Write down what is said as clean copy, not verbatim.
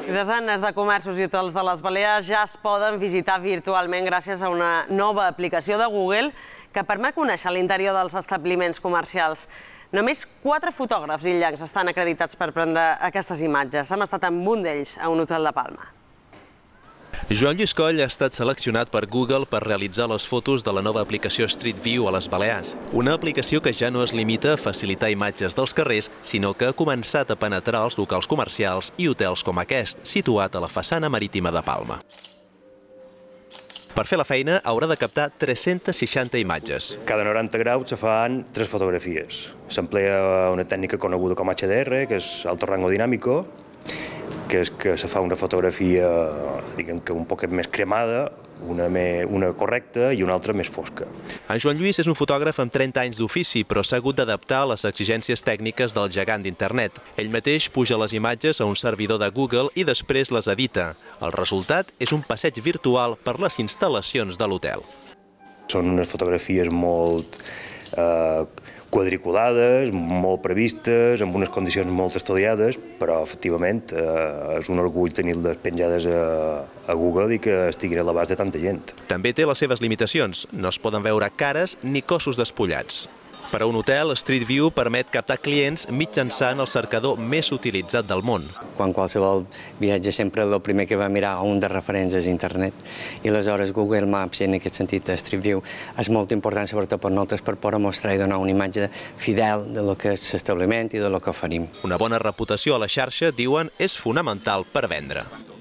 Desenes de comerços i hotels de les Balears ja es poden visitar virtualment gràcies a una nova aplicació de Google que permet conèixer l'interior dels establiments comercials. Només 4 fotògrafs illencs estan acreditats per prendre aquestes imatges. Hem estat amb un d'ells a un hotel de Palma. Joan Lluís Coll ha estat seleccionat per Google per realitzar les fotos de la nova aplicació Street View a les Balears. Una aplicació que ja no es limita a facilitar imatges dels carrers, sinó que ha començat a penetrar els locals comercials i hotels com aquest, situat a la façana marítima de Palma. Per fer la feina haurà de captar 360 imatges. Cada 90 graus se fan 3 fotografies. S'emplea una tècnica coneguda com HDR, que és alto rango dinàmico, que és que se fa una fotografia, diguem que un poquet més cremada, una correcta i una altra més fosca. En Joan Lluís és un fotògraf amb 30 anys d'ofici, però s'ha hagut d'adaptar a les exigències tècniques del gegant d'internet. Ell mateix puja les imatges a un servidor de Google i després les edita. El resultat és un passeig virtual per les instal·lacions de l'hotel. Són unes fotografies molt quadriculades, molt previstes, amb unes condicions molt estudiades, però efectivament és un orgull tenir-les penjades a Google i que estiguin a l'abast de tanta gent. També té les seves limitacions. No es poden veure cares ni cossos despullats. Per a un hotel, Street View permet captar clients mitjançant el cercador més utilitzat del món. Quan qualsevol viatge sempre el primer que va mirar un de referents és internet i aleshores Google Maps, i en aquest sentit Street View, és molt important sobretot per nosaltres per poder mostrar i donar una imatge fidel de lo que és l'establiment i de lo que oferim. Una bona reputació a la xarxa, diuen, és fonamental per vendre.